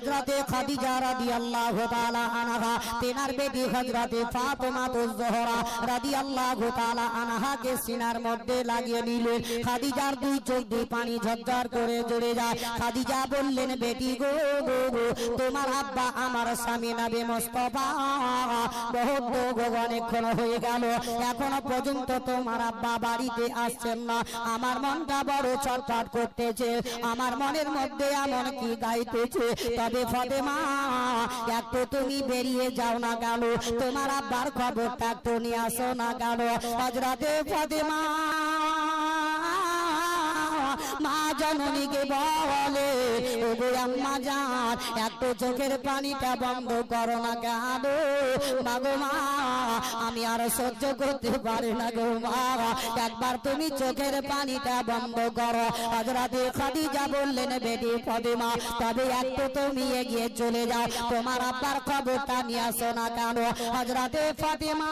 হযরতে খাদিজা রাদিয়াল্লাহু তাআলা আনহা তেনার বেটি হযরতে ফাতেমা তুজ-জোহরা রাদিয়াল্লাহু তাআলা আনহাকে সিনার মধ্যে লাগিয়ে নিলেন। খাদিজার দুই চোখ দিয়ে পানি ঝরঝর করে ঝরে যায়। খাদিজা বললেন, বেটি গো, তোমার আব্বা আমার স্বামী নবী মুস্তাফা বহুত অনেকক্ষণ হয়ে গেল, এখনো পর্যন্ত তোমার আব্বা বাড়িতে আসছেন না। আমার মনটা বড় ছটফট করতেছে, আমার মনের মধ্যে এমন কি গাইতেছে। তবে ফাতেমা, একটু তুমি বেরিয়ে যাও না কেন, তোমার আব্বার খবরটা একটু নিয়ে আসো না কেন। হযরতে ফাতেমা মা জননীকে বলে, ওগো আম্মা জান, একটু চোখের পানিটা বন্ধ করো না কেন। মাগো মা, আমি আর সহ্য করতে পারি না গো মা, একবার তুমি চোখের পানিটা বন্ধ করো। হযরতে খাদিজা বললেন, বেটি ফাতেমা, তবে একটু তুমি এগিয়ে চলে যাও, তোমার আব্বার খবরটা নিয়ে আসো না কেন। হযরতে ফাতেমা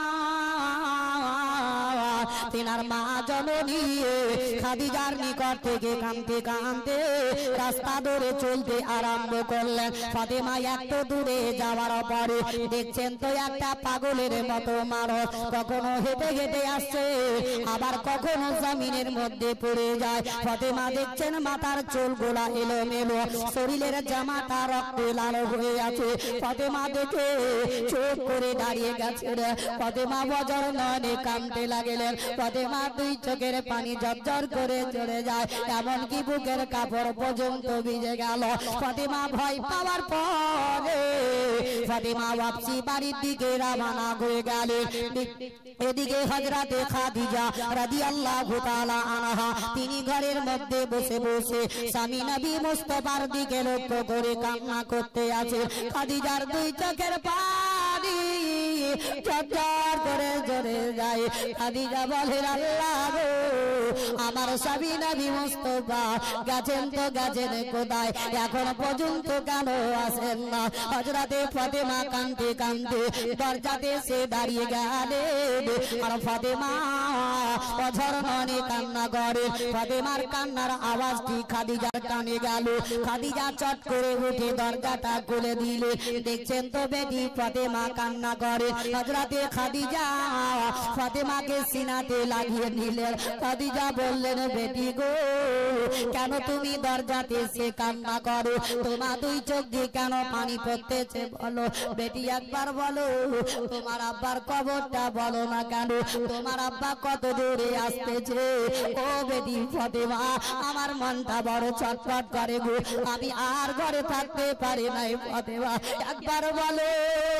তিনার মা জননী খাদিজার নিকট থেকে কাঁদতে কাঁদতে রাস্তা ধরে চলতে আরম্ভ করলেন। ফাতেমা একটু দূরে যাওয়ার পরে দেখছেন তো একটা পাগলের মতো মানুষ কখনো হেঁটে হেঁটে আসছে, আবার কখনো জমিনের মধ্যে পড়ে যায়। ফাতেমা দেখছেন মাথার চুলগুলা এলোমেলো, শরীরের জামাটা রক্তে লাল হয়ে আছে। ফাতেমা দেখে চুপ করে দাঁড়িয়ে গেছে। ফাতেমা বজর নয়নে কাঁদতে লাগলেন। ফাতেমা দুই চোখের পানি ঝরঝর করে ঝরে যায়, এমনকি বুকের কাপড় পর্যন্ত ভিজে গেল। ফাতেমা ভয় পাওয়ার পরে ফাতেমা ওয়াপসি বাড়ির দিকে রওনা হয়ে গেলেন। এদিকে হযরতে খাদিজা রাদিয়াল্লাহু তাআলা আনহা তিনি ঘরের মধ্যে বসে বসে স্বামী নবী মুস্তাফার দিকে লক্ষ্য করে কান্না করতে আছে। খাদিজার দুই চোখের পানি ঝরঝর করে ঝরে যায়। খাদিজা বলে, আল্লাহ গো, আমার স্বামী নবী মুস্তাফা গেছেন তো গেছেন কোথায়, এখন পর্যন্ত কেন আসেন না। হযরতে ফাতেমা কাঁদতে কাঁদতে দরজাতে সে দাঁড়িয়ে গেলেন। আর ফাতেমা অঝর নয়নে কান্না করে। ফাতেমার কান্নার আওয়াজটি খাদিজার কানে গেল। খাদিজা চট করে উঠে দরজাটা খুলে দিলে। দেখছেন তো বেটি ফাতেমা কান্না করে। হযরতে খাদিজা ফাতেমাকে সিনাতে লাগিয়ে নিলেন। খাদিজা বললেন, বেটি গো, কেন তুমি দরজাতে এসে কান্না করো, তোমার দুই চোখ দিয়ে কেন পানি পড়তেছে বলো। বেটি একবার বলো, তোমার আব্বার খবরটা বলো না কেন, তোমার আব্বা কত দূরে আসতেছে। ও বেটি ফাতেমা, আমার মনটা বড় ছটফট করে গো, আমি আর ঘরে থাকতে পারি নাই। ফাতেমা একবার বলো।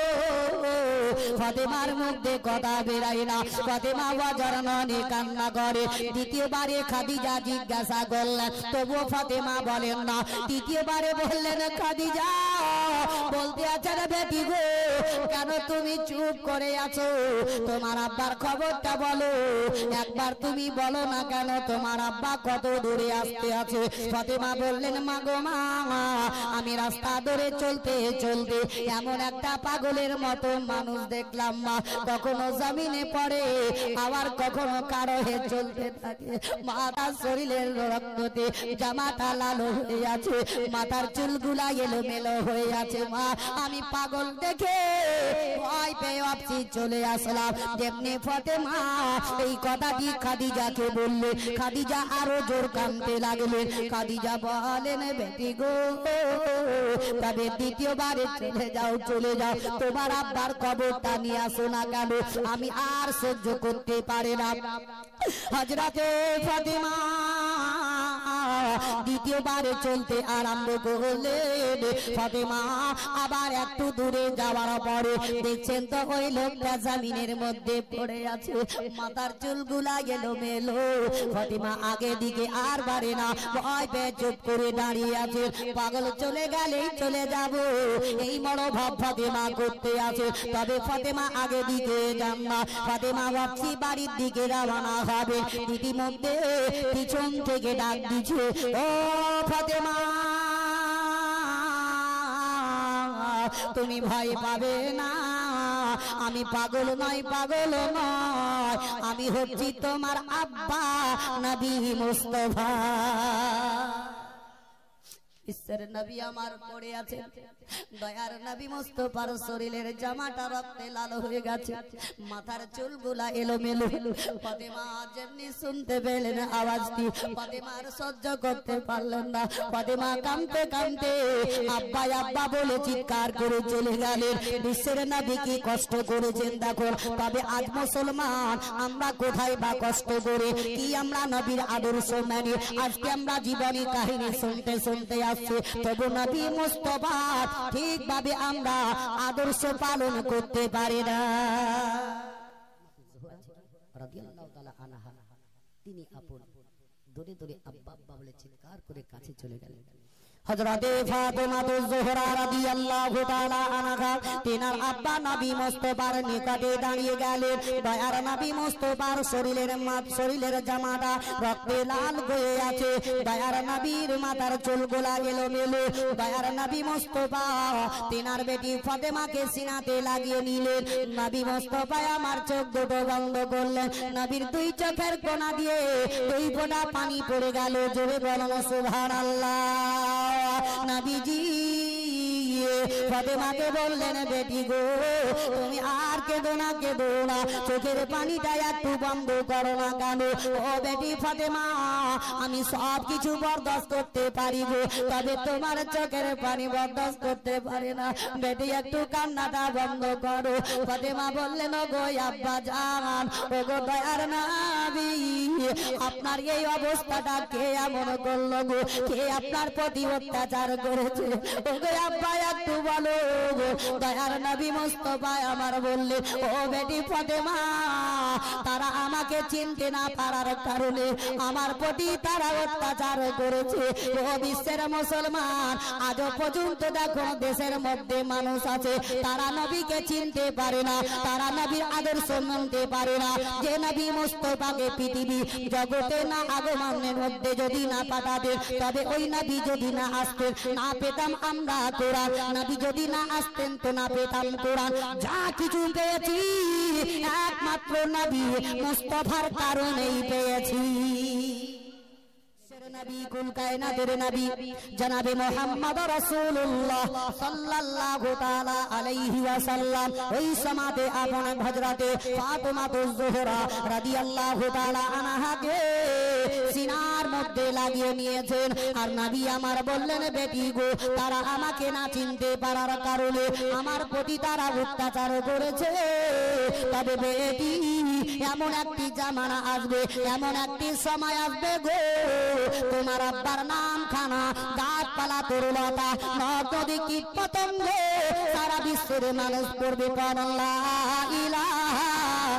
ফাতেমার মুখে কথা বেরাই না। ফাতেমা ওয়াজার নয়নে কান্না করে। দ্বিতীয়বারে খাদিজা জিজ্ঞাসা করলেন, তবুও ফাতেমা বলেন না। তৃতীয়বারে বললেন, খাদিজা বলতে আছেন, বেটি গো, কেন তুমি চুপ করে আছো, তোমার আব্বার খবরটা বলো, একবার তুমি বলো না কেন, তোমার আব্বা কত দূরে আসতে আছে। ফাতেমা বললেন, মা গো মা, আমি রাস্তা ধরে চলতে চলতে এমন একটা পাগলের মতো মানুষ দেখলাম মা, কখনো জমিনে পড়ে আবার কখনো কারো হয়ে চলতে থাকে। মাথার শরীরের রক্ততে জামাটা লাল হয়ে আছে, মাথার চুলগুলা এলোমেলো হয়ে আছে। মা, আমি পাগল দেখে ভয় পেয়ে আপসি চলে আসলাম। যেমনি ফাতেমা এই কথাটি খাদিজাকে বললে, খাদিজা আরো জোর কাঁদতে লাগলেন। খাদিজা বলেন, বেটি গো, তবে দ্বিতীয়বারে চলে যাও, চলে যাও, তোমার আব্বার খবরটা নিয়ে আসো না কেন, আমি আর সহ্য করতে পারি না। হযরতে ফাতেমা দ্বিতীয়বারে চলতে আরম্ভ করলেন। ফাতেমা আবার একটু দূরে যাওয়ার পরে দেখছেন তো ওই লোকটা জমিনের মধ্যে পড়ে আছে, মাথার চুলগুলা এলোমেলো। ফাতেমা আগে দিকে আর বাড়ে না, ভয় পেয়ে চুপ করে দাঁড়িয়ে আছে। পাগল চলে গেলেই চলে যাব, এই মনোভাব ফাতেমা করতে আছে। তবে ফাতেমা আগে দিকে যান না। ফাতেমা ভাবছি বাড়ির দিকে রওনা হবে, ইতিমধ্যে পিছন থেকে ডাক দিচ্ছে, ও ফাতেমা, তুমি ভয় পাবে না, আমি পাগল নয়, পাগল নয়, আমি হচ্ছি তোমার আব্বা নবী মুস্তাফা। বিশ্বের নবী আমার পড়ে আছেন, দয়ার নবী মুস্তাফার শরীরের জামাটা রক্তে লাল হয়ে গেছে, মাথার চুলগুলা এলোমেলো। ফাতেমা যেমনি শুনতে পেলেন আওয়াজটি, ফাতেমা আর সহ্য করতে পারলেন না। ফাতেমা কাঁদতে কাঁদতে আব্বা আব্বা বলে চিৎকার করে চলে গেলেন। বিশ্বের নবী কি কষ্ট করেছেন দেখো। তবে আজ মুসলমান আমরা কোথায় বা কষ্ট করে কি আমরা নবীর আদর্শ মানে আজকে আমরা জীবনী কাহিনী শুনতে শুনতে আসছি, তবু নবী মুস্তাফা ঠিকভাবে আমরা আদর্শ পালন করতে পারি না। রাদিয়াল্লাহু তাআলা আনহা তিনি আপন দৌড়ে দৌড়ে আব্বা আব্বা বলে চিৎকার করে কাছে চলে গেলেন। হযরতে ফাতেমা জোহরা রাদিয়াল্লাহু তাআলা আনহা তিনার আব্বা নবী মুস্তাফার নিকটে দাঁড়িয়ে গেলেন। দয়ার নবী মুস্তাফার শরীরের জামাটা রক্তে লাল হয়ে আছে, দয়ার নবীর মাথার চুলগুলা এলোমেলো। দয়ার নবী মুস্তাফা তিনার বেটি ফাতেমাকে সিনাতে লাগিয়ে নিলেন। নবী মুস্তাফা আমার চোখ দুটো বন্ধ করলেন, নবীর দুই চোখের কোণা দিয়ে দুই ফোঁটা পানি পড়ে গেল। জোরে বলুন সুবহানাল্লাহ। নবীজি ফাতেমাকে বললেন, বেটি গো তুমি আর কেঁদো না, কেঁদো না, চোখের পানিটা একটু বন্ধ করো না কেন? ও বেটি ফাতেমা, আমি সব কিছু বরদাস্ত করতে পারি গো, তবে তোমার চোখের পানি বরদাস্ত করতে পারি না। বেটি একটু কান্নাটা বন্ধ করো। ফাতেমা বললেন, ও গো আব্বা জান, ও গো দয়ার নবী, আপনার এই অবস্থাটা কে এমন করলো গো? কে আপনার প্রতি অত্যাচার করেছে? ও গো আব্বা একটু বলো। দয়ার নবী মুস্তাফা আমার বললেন, ও বেটি ফাতেমা, তারা আমাকে চিনতে না পারার কারণে আমার প্রতি তারা অত্যাচার করেছে। ও বিশ্বের মুসলমান, আজও পর্যন্ত দেখো দেশের মধ্যে মানুষ আছে তারা নবীকে চিনতে পারে না, তারা নবীর আদর্শ মানতে পারে না। যে নবী মুস্তাফাকে পৃথিবী জগতে না আগমনের মধ্যে যদি না পাঠাতেন, তবে ওই নবী যদি না আসতেন না পেতাম আমরা কোরআন, নবী যদি না আসতেন তো না পেতাম কোরআন। যা কিছু পেয়েছি একমাত্র নবী মুস্তাফার কারণেই পেয়েছি। নবী কুল কায়নাতের নবী জনাবে মুহাম্মদ রাসূলুল্লাহ সাল্লাল্লাহু তাআলা আলাইহি ওয়াসাল্লাম ওই সমাতে আপন হযরতে ফাতেমা জোহরা রাদিয়াল্লাহু তাআলা আনহাকে সিনার মধ্যে লাগিয়ে নিয়েছেন। আর নবী আমার বললেন, বেটি গো তারা আমাকে না চিনতে পারার কারণে আমার প্রতি তারা অত্যাচার করেছে। তবে বেটি এমন একটি জামানা আসবে, এমন একটি সময় আসবে গো, তোমার আব্বার নাম খানা গাছপালা তরুলতা নদী কীট পতঙ্গ সারা বিশ্বের মানুষ পড়বে লা ইলাহা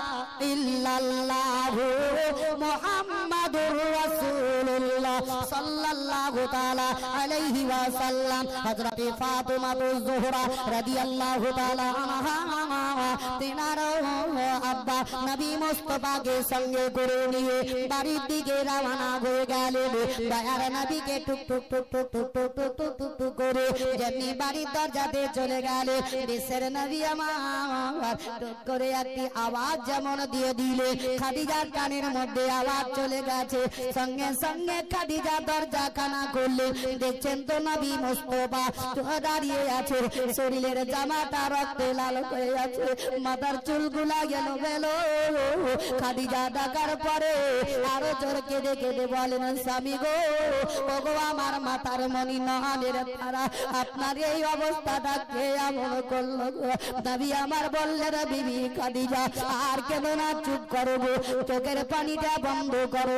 ইল্লাল্লাহু মুহাম্মাদুর রাসূলুল্লাহ সাল্লাল্লাহু তাআলা আলাইহি ওয়াসাল্লাম। হযরতে ফাতেমা জোহরা রাদিয়াল্লাহু তাআলা আনহা তিনার আব্বা নবী মুস্তাফাকে সঙ্গে করে নিয়ে বাড়ির দিকে রওনা হয়ে গেলেন। দয়ার নবীকে টুক টুক টুক টুক টুক টুক টুক টুক টুক টুক করে যেমনি বাড়ির দরজাতে চলে গেলে, বিশ্বের নবী আমার টুক করে একটি আওয়াজ যেমন দিয়ে দিলে খাদিজার কানের মধ্যে আওয়াজ চলে গেছে। সঙ্গে সঙ্গে খাদিজা দরজা খানা করলে, দেখছেন তো নবী মুস্তাফা দাঁড়িয়ে আছে, শরীরের জামাটা রক্তে লাল হয়ে আছে, মাথার চুলগুলা গেল গেল। খাদিজা ডাকার পরে আরো জোর কেঁদে কেঁদে বলেন, স্বামী গো, ওগো আমার মাথার মনি নহানের তারা, আপনার এই অবস্থাটা কে এমন করলো গো? নবী আমার বললেন, বিবি খাদিজা আর কেন না, চুপ করো গো, চোখের পানিটা বন্ধ করো।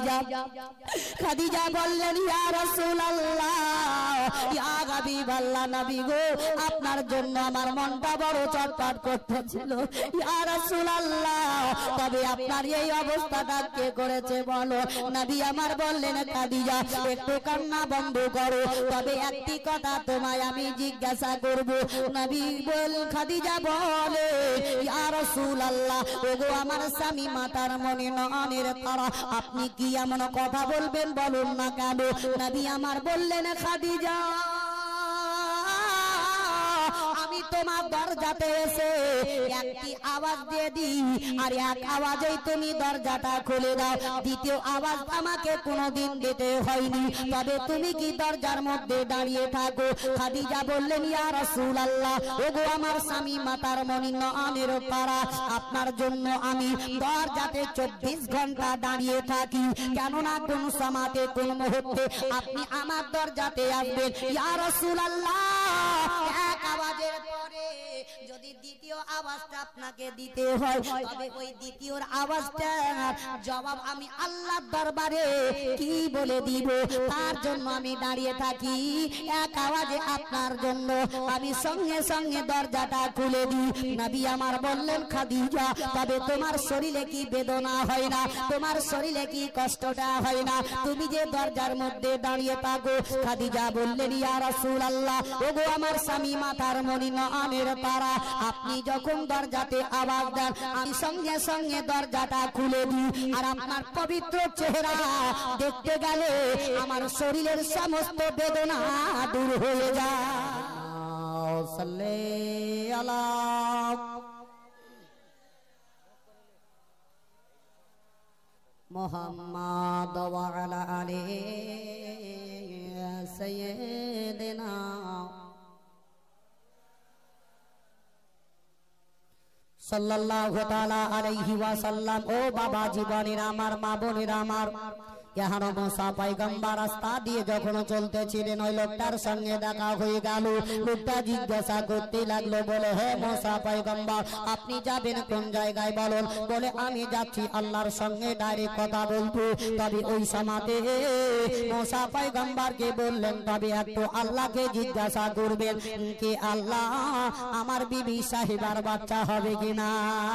খাদিজা বললেন, ইয়া রাসূলুল্লাহ, ইয়া হাবিবাল্লাহ, নবী গো আপনার জন্য আমার মনটা বড় চটপট করতেছিল। ইয়া রাসূলুল্লাহ, তবে আপনার এই অবস্থাটা কে করেছে বলো? নবী আমার বললেন, খাদিজা একটু কান্না বন্ধ করো, তবে একটি কথা তোমায় আমি জিজ্ঞাসা করব। নবী বল খাদিজা বলে, ইয়া রাসূলুল্লাহ, ওগো আমার স্বামী মাতার মনে নয়নের তারা, আপনি কি এমন কথা বলবেন বলুন না কেন? নবী আমার বললেন, খাদিজা আমি তো তোমার দরজাতে এসে একটি আওয়াজ দিয়ে দিই আর এক আওয়াজেই তুমি দরজাটা খুলে দাও, দ্বিতীয় আওয়াজ আমাকে কোনোদিন দিতে হয়নি, তবে তুমি কি দরজার মধ্যে দাঁড়িয়ে থাকো? খাদিজা বললেন, ইয়া রাসূলুল্লাহ, ওগো আমার স্বামী মাতার মনি নয়নের তারা, আপনার জন্য আমি দরজাতে 24 ঘন্টা দাঁড়িয়ে থাকি, কেননা কোন সমাতে কোন মুহূর্তে আপনি আমার দরজাতে আসবেন। ইয়া রাসূলুল্লাহ, এক আওয়াজের পরে যদি দ্বিতীয় আওয়াজটা আপনাকে দিতে হয়, তবে ওই দ্বিতীয় আওয়াজটার জবাব আমি আল্লাহর দরবারে কি বলে দিব? তার জন্য আমি দাঁড়িয়ে থাকি, এক আওয়াজে আপনার জন্য আমি সঙ্গে সঙ্গে দরজাটা খুলে দিই। নবী আমার বললেন, খাদিজা, তবে তোমার শরীরে কি বেদনা হয় না? তোমার শরীরে কি কষ্টটা হয় না? তুমি যে দরজার মধ্যে দাঁড়িয়ে থাকো। খাদিজা বললেন, ইয়া রাসূলুল্লাহ, ওগো আমার স্বামী মাতার মনি নয়নের তারা, আপনি যখন দরজাতে আওয়াজ দেন আমি সঙ্গে সঙ্গে দরজাটা খুলে দিই, আর আপনার পবিত্র চেহারা দেখতে গেলে আমার শরীরের সমস্ত বেদনা দূর হয়ে যায়। সাল্লি আলা মুহাম্মাদ ওয়া আলা আলি সাইয়্যিদিনা সাল্লাল্লাহু তাআলা আলাইহি ওয়াসাল্লাম। ও বাবা জীবনের আমার, মা বোনের আমার, यहाँ मूसा पैगम्बर रास्ता दिए যখন চলতেছিলেন ওই লোকটার সঙ্গে দেখা হয়ে গেল। লোকটা জিজ্ঞাসা করতে লাগলো, বলে, হে मूसा पैगम्बर, আপনি যাবেন কোন জায়গায় বলুন? বলে, আমি যাচ্ছি আল্লাহর সঙ্গে ডাইরেক্ট কথা বলবো। তবে ওই সমাতে मूसा पैगम्बर কে বললেন, তবে একটু আল্লাহকে জিজ্ঞাসা করবেন কি আল্লাহ আমার বিবি সাহিবার বাচ্চা হবে কিনা।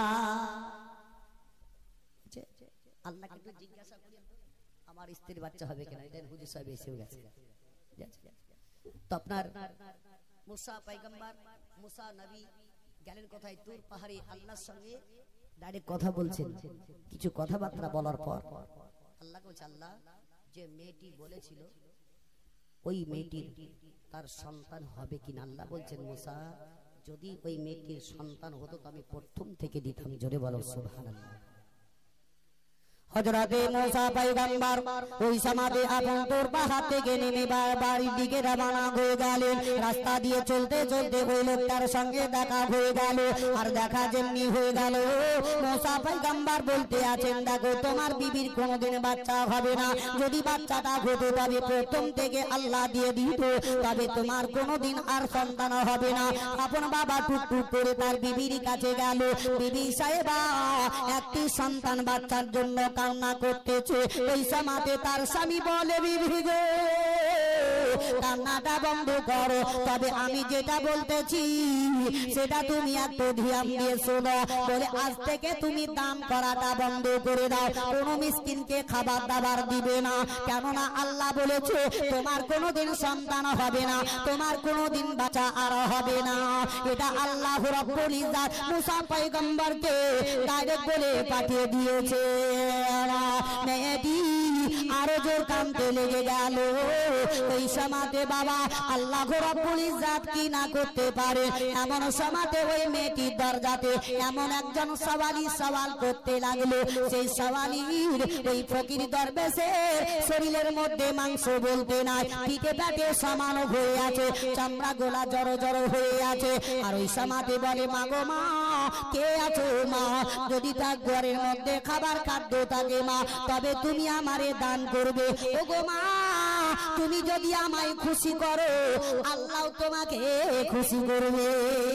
আল্লাহকে একটু জিজ্ঞাসা করি আমার স্ত্রীর বাচ্চা হবে কিনা। এটা হুজুর সাহেব এসেও গেছে। তো আপনার मूसा पैगम्बर, मूसा নবী গেলেন কোথায়? তুর পাহাড়ে আল্লাহর সঙ্গে ডাইরেক্ট কথা বলছেন। কিছু কথাবার্তা বলার পর আল্লাহকে বলছে, আল্লাহ যে মেয়েটি বলেছিল ওই মেয়েটির তার সন্তান হবে কিনা। আল্লাহ বলছেন, मूसा যদি ওই মেয়েটির সন্তান হতো তো আমি প্রথম থেকে দিতাম। জোরে বলো সুবহানাল্লাহ। হযরতে मूसा पैगम्बर ওই সমাধি আপন তোর পাহাড় থেকে নেমে বাড়ির দিকে রওনা হয়ে গেলেন। রাস্তা দিয়ে চলতে চলতে ওই লোকটার সঙ্গে দেখা হয়ে গেল। আর দেখা যেমনি হয়ে গেল, मूसा पैगम्बर বলতে আছেন, দেখো তোমার বিবির কোনোদিন বাচ্চা হবে না। যদি বাচ্চাটা হতো তবে প্রথম থেকে আল্লাহ দিয়ে দিত, তবে তোমার কোনোদিন আর সন্তান হবে না। আপন বাবা টুকটুক করে তার বিবির কাছে গেল। বিবি সাহেবা একটি সন্তান বাচ্চার জন্য কান্না করতেছে। ওই সমাতে তার স্বামী বলে, বিবি গো কান্নাটা বন্ধ করো, তবে আমি যেটা বলতেছি সেটা তুমি একটু ধ্যান দিয়ে শোনো। বলে, আজ থেকে তুমি দান করাটা বন্ধ করে দাও, কোনো মিসকিনকে খাবার দাবার দিবে না, কেননা আল্লাহ বলেছে তোমার কোনোদিন সন্তান হবে না, তোমার কোনোদিন বাচ্চা আর হবে না। এটা আল্লাহ রাব্বুল ইজ্জত मूसा पैगम्बरকে ডাইরেক্ট বলে পাঠিয়ে দিয়েছে। মেয়েটি আরো জোর কাঁদতে লেগে গেল। ওই সমাতে বাবা আল্লাহ রাব্বুল ইজ্জত কি না করতে পারে। এমন সমাতে ওই মেয়েটির দরজাতে এমন একজন সওয়ালি সওয়াল করতে লাগলো। সেই সওয়ালির ওই ফকির দরবেশে শরীরের মধ্যে মাংস বলতে নাই, পিঠে পেটে সমান হয়ে আছে, চামড়া গোলা জড়ো জড়ো হয়ে আছে। আর ওই সমাতে বলে, মা গো মা, কে আছো মা? যদি তার ঘরের মধ্যে খাবার খাদ্য থাকে মা, তবে তুমি আমারে দান করবে। ও গো মা, তুমি যদি আমায় খুশি করো আল্লাহ তোমাকে খুশি করবে।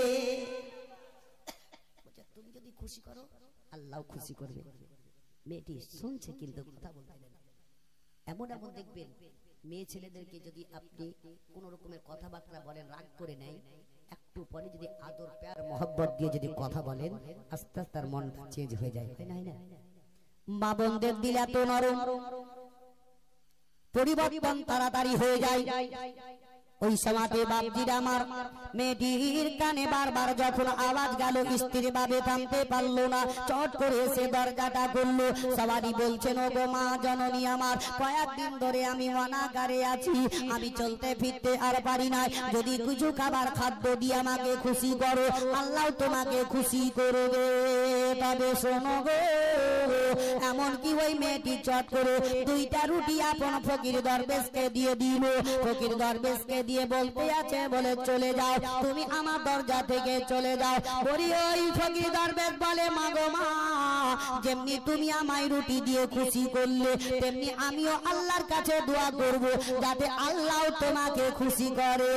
তুমি যদি খুশি করো আল্লাহ খুশি করবে। মেয়েটি শুনছে কিন্তু কথা বলতে না। এমন এমন দেখবেন মেয়ে ছেলেদেরকে যদি আপনি কোন রকমের কথাবার্তা বলেন, রাগ করে নেয়, একটু পরে যদি আদর প্যার মহব্বত দিয়ে যদি কথা বলেন, আস্তে আস্তে তার মনটা চেঞ্জ হয়ে যায়। না মা বোনদের দিল এত নরম, পরিবর্তন তাড়াতাড়ি হয়ে যায়। ওই সমাতে বাপজির আমার মেয়েটির কানে বারবার যখন আওয়াজ গেল, স্ত্রী ভাবে থামতে পারলো না, চট করে এসে দরজাটা খুললো। সবারই বলছেন, ও গো মা জননী আমার, কয়েকদিন ধরে আমি অনাগারে আছি, আমি চলতে ফিরতে আর পারি না, যদি কিছু খাবার খাদ্য দিয়ে আমাকে খুশি করো, আল্লাহ তোমাকে খুশি করবে। তবে শোনো গো, এমনকি ওই মেয়েটি চট করে 2টা রুটি আপন ফকির দরবেশকে দিয়ে দিল। ফকির দরবেশকে দিয়ে বলতে আছে, বলে চলে যাও, তুমি আমার দরজা থেকে চলে যাও। বলি ওই ফকির দরবেশ বলে, মা গো মা, যেমনি তুমি আমায় রুটি দিয়ে খুশি করলে, তেমনি আমিও আল্লাহর কাছে দোয়া করব যাতে আল্লাহ তোমাকে খুশি করে।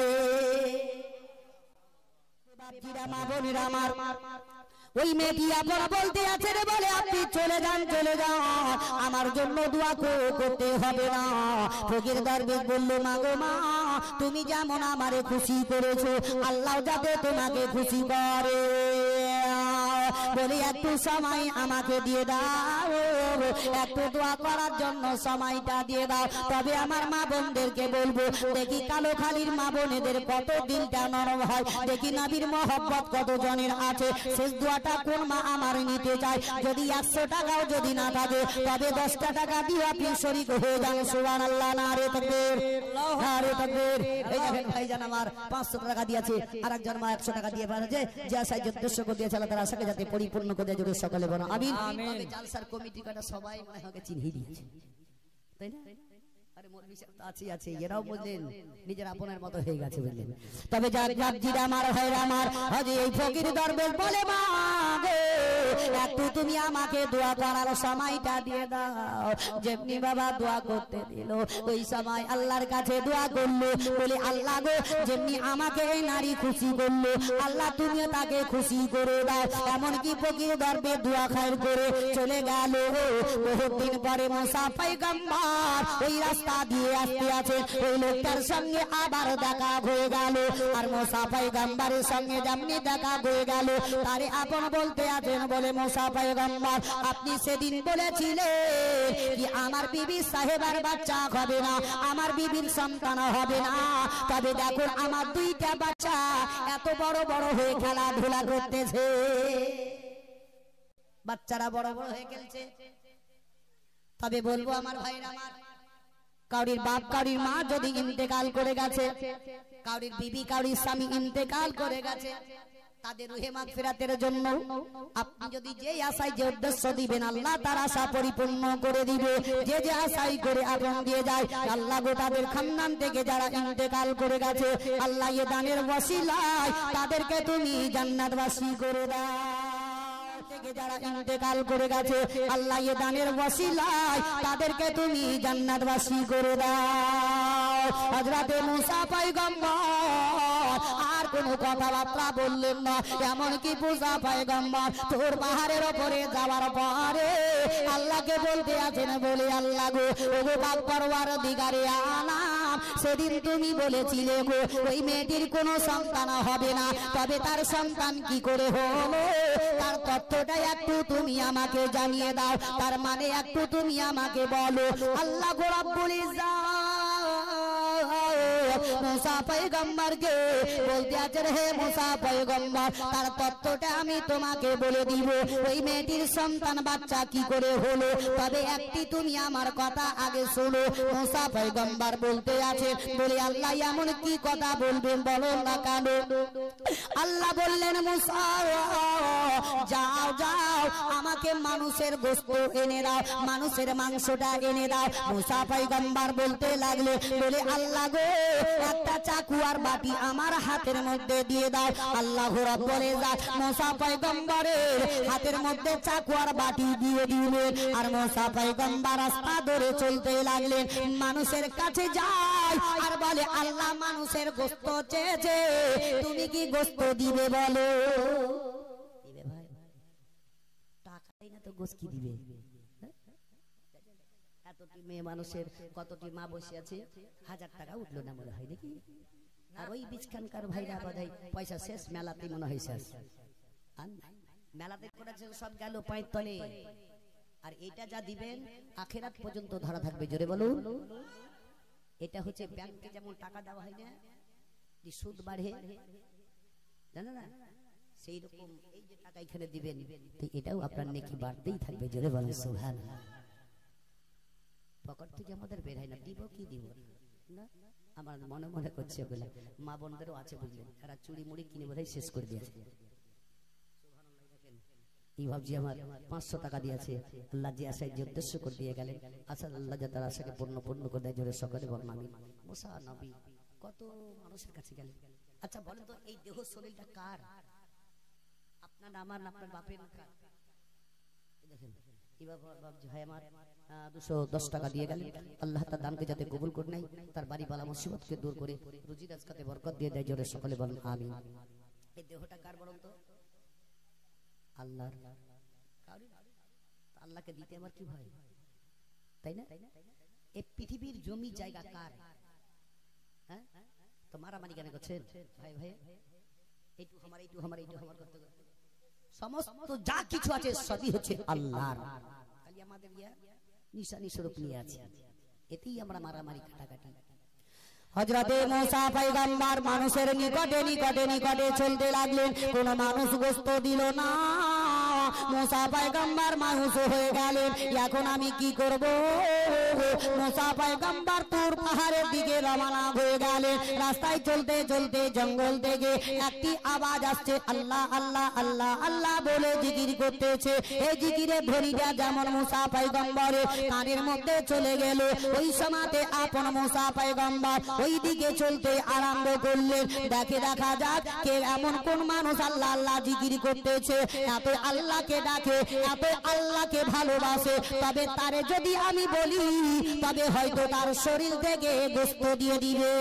বাপজিরা, মা বোনেরা আমার, ওই মেয়েটি আপনারা বলতে আছে রে, বলে আপনি চলে যান, চলে যান, আমার জন্য দোয়া করতে হবে না। ফকির দরবেশ বলল, মা গো মা, তুমি যেমন আমারে খুশি করেছো, আল্লাহ যাতে তোমাকে খুশি করে। বলে একটু সময় আমাকে দিয়ে দাও, একটু দোয়া করার জন্য সময়টা দিয়ে দাও। তবে আমার মা বোনদেরকে বলবো, দেখি কালো খালির মা বোনেদের কত দিলটা নরম হয়, দেখি নবীর মহব্বত কত জনের আছে, শেষ দোয়াটা কোন মা আমার নিতে চায়। যদি 100 টাকাও যদি না থাকে, তবে 10টা টাকা দিয়ে আপনি শরীক হয়ে যান। সুবহানাল্লাহ, নারে তাকবীর, নারে তাকবীর। এই দেখেন ভাইজান আমার 500 টাকা দিয়েছে, আরেকজন মা 100 টাকা দিয়ে পারেছে, যে আশায় উদ্দেশ্য করে দিয়েছে আল্লাহ তাআলা আশাকে যাতে পরিপূর্ণ করে জোরে সকলে বলো আমিন। তবে জালসার কমিটি কাটা সবাই মনে হয় চিনহি দিয়েছে, তাই না? আরে মৌলভী সাহেব তো আছে, এরাও বললেন নিজের আপনের মতো হয়ে গেছে, বললেন। তবে জাগজিরা আমার ভাইরা আমার, হাজি এই ফকির দরবেশ বলে, মা গো, একটু তুমি আমাকে দোয়া করার সময়টা দিয়ে দাও। যেমনি বাবা দোয়া করতে দিল, ওই সময় আল্লাহর কাছে দোয়া করলো, বলে আল্লাহ গো, যেমনি আমাকে এই নারী খুশি করলো, আল্লাহ তুমিও তাকে খুশি করে দাও। এমনকি ফকির দরবেশ দোয়া খায়ের করে চলে গেল। বহুত দিন পরে মুসা পয়গম্বর ওই রাস্তা দিয়ে আসতে আছে, ওই লোকটার সঙ্গে আবার দেখা হয়ে গেল। আর মুসা পয়গম্বরের সঙ্গে যেমনি দেখা হয়ে গেল, তারে আপন বলতে আছেন, বলে মুসা পয়গম্বর, আপনি সেদিন বলেছিলেন কি আমার বিবি সাহেবের বাচ্চা হবে না, আমার বিবির সন্তান হবে না। তবে দেখুন আমার 2টা বাচ্চা এত বড় বড় হয়ে খেলাধুলা করতেছে, বাচ্চারা বড় বড় হয়ে খেলছে। তবে বলবো আমার ভাইরা আমার, কাউরির বাপ কাউরির মা যদি ইন্তেকাল করে গেছে, কাউরির বিবি কাউরির স্বামী ইন্তেকাল করে গেছে, তাদের রুহে মাগফিরাতের জন্য আপনি যদি যে আশায় যে উদ্দেশ্য দিবেন, আল্লাহ তার আশা পরিপূর্ণ করে দিবে। যে যে আশাই করে আপন দিয়ে যায়, আল্লাহ গো তাদের খানদান থেকে যারা ইন্তেকাল করে গেছে, আল্লাহ এ দানের ওসিলায় তাদেরকে তুমি জান্নাতবাসী করে দাও। যারা ইন্তেকাল করে গেছে, আল্লাহ এ দানের ওসিলায় তাদেরকে তুমি জান্নাতবাসী করে দাও। হযরতে মুসা পয়গম্বর আর কোনো কথাবার্তা বললেন না। এমনকি মুসা পয়গম্বর তোর পাহাড়ের উপরে যাওয়ার পরে আল্লাহকে বলতে আছেন, বলে আল্লাহ গো, ওগো পাক পরওয়ারদিগারে আলাম, সেদিন তুমি বলেছিলে গো ওই মেয়েটির কোনো সন্তান হবে না, তবে তার সন্তান কি করে হলো, তার তথ্যটা একটু তুমি আমাকে জানিয়ে দাও, তার মানে একটু তুমি আমাকে বলো। আল্লাহ গো রব্বুল ইজ্জত মুসা পয়গম্বরকে বলতে আছেন, হে মুসা পয়গম্বর, তার তথ্যটা আমি তোমাকে বলে দিব, ওই মেয়েটির সন্তান বাচ্চা কি করে হলো, তবে একটি তুমি আমার কথা আগে শোনো। মুসা পয়গম্বর বলতে আছে, বলে আল্লাহ এমন কি কথা বলবেন বলো না কেন? আল্লাহ বললেন, মুসা যাও যাও, আমাকে মানুষের গোশত এনে দাও, মানুষের মাংসটা এনে দাও। মুসা পয়গম্বর বলতে লাগলে, বলে আল্লাহ গো, একটা চাকু আর বাটি আমার হাতের মধ্যে দিয়ে দাও। আল্লাহ বলে যা, মুসা পয়গম্বরের হাতের মধ্যে চাকু আর বাটি দিয়ে দিলেন। আর মুসা পয়গম্বর রাস্তা ধরে চলতে লাগলেন, মানুষের কাছে যায় আর বলে, আল্লাহ মানুষের গোশত চেয়েছে, তুমি কি গোশত দিবে বলো? দিবে ভাই, টাকাই না তো গোশত কি দিবে? এতটি মেয়ে মানুষের, কতটি মা বসে আছে, 1000 টাকা উঠলো না মনে হয় নাকি? আর ওই বিছখানকার ভাইরা বাজাই পয়সা শেষ, মেলাতে মনে হয় শেষ। আর মেলাতে করেছে সব গেল পায়ের তলে। আর এটা যা দিবেন আখেরাত পর্যন্ত ধরা থাকবে, জোরে বলুন। এটা হচ্ছে ব্যাংকে যেমন টাকা দেওয়া হয় না, সুদ বাড়ে, জানো না? সেই রকম এই যে টাকা এখানে দিবেন, তো এটাও আপনার নেকি বাড়তেই থাকবে। জোরে বলেন সুবহানাল্লাহ। পকেট থেকে আমাদের বের হয় না, দিব কি দিব না, আমার মনে মনে করছে ওগুলা। মা বোনদেরও আছে বুঝলেন, তারা চুড়ি মুড়ি কিনে বোধহয় শেষ করে দিয়েছে। এই ভাবছি আমার 500 টাকা দিয়েছে, আল্লাহ যে আশায় যে উদ্দেশ্য করে দিয়ে গেলেন, আশা আল্লাহ যা তার আশাকে পূর্ণ করে দেয়। জোরে সকালে বলেন আমিন। মুসা নবী কত মানুষের কাছে গেলেন। আচ্ছা বলেন তো, এই দেহ শরীরটা কার? আপনার আমার না আপনার বাপের? দেখেন ভাই আমার 210 টাকা দিয়ে গেলেন, আল্লাহ তার দানকে যাতে কবুল করে নেয়, তার বাড়ি বালা মুসিবতকে দূর করে রুজি রাজকাতে বরকত দিয়ে দেয়। জোরে সকলে বলেন আমিন। এই দেহটা কার বলেন তো? আল্লাহর। আল্লাহকে দিতে আমার কি ভয়, তাই না? এই পৃথিবীর জমি জায়গা কার? হ্যাঁ, তো মারামারি কেন করছেন ভাই ভাই? এইটু আমার, এইটু আমার, এইটু আমার করতে করতে সমস্ত যা কিছু আছে সবই হচ্ছে আল্লাহর। খালি আমাদের নিশানি স্বরূপ নিয়ে আছে, এতেই আমরা মারামারি কাটাকাটি। হযরতে মুসা পয়গম্বর মানুষের নিকটে নিকটে নিকটে চলতে লাগলেন, কোন মানুষ গোশত দিল না। মুসা পয়গম্বর মায়ুস হয়ে গেলেন, এখন আমি কি করব? মুসা পয়গম্বর তুর পাহাড়ের দিকে রওনা হয়ে গেলেন। রাস্তায় চলতে চলতে জঙ্গল থেকে একটি আওয়াজ আসছে, আল্লাহ আল্লাহ আল্লাহ আল্লাহ বলে জিকির করতেছে। এই জিকিরের ধ্বনিটা যেমন মুসা পয়গম্বরের কানের মধ্যে চলে গেল, ওই সময়তে আপন মুসা পয়গম্বর ওই দিকে চলতে আরম্ভ করলেন। দেখা যাক কে এমন কোন মানুষ আল্লাহ আল্লাহ জিকির করতেছে, এত আল্লাহকে ডাকে, এত আল্লাহকে ভালোবাসে, তবে তারে যদি আমি বলি তবে হয়তো তার শরীর থেকে গোশত দিয়ে দিবে।